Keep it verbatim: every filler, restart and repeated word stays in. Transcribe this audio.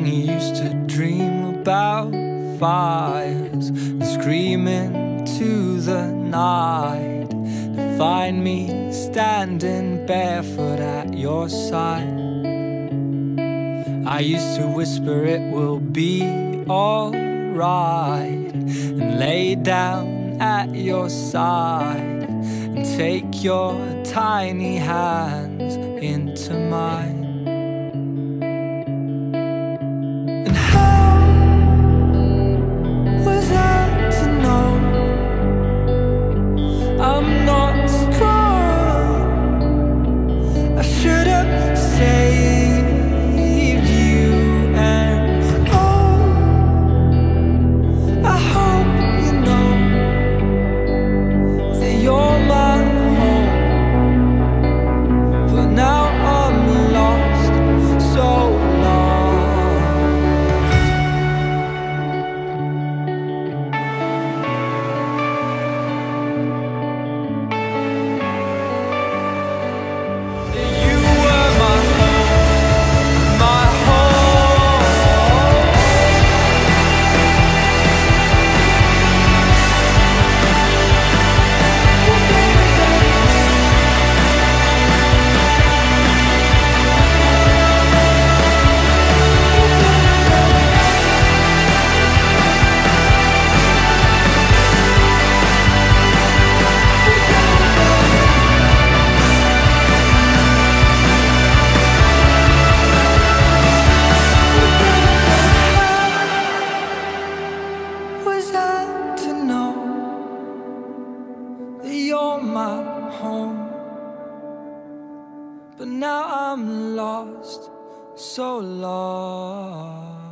young, he used to dream about fires, screaming to the night, to find me standing barefoot at your side. I used to whisper it will be alright, and lay down at your side, and take your tiny hands into mine. And how was I to know I'm not strong? I should have saved you. And oh, I hope you know that you're my home. But now I'm lost, so you're my home. But now I'm lost, so lost.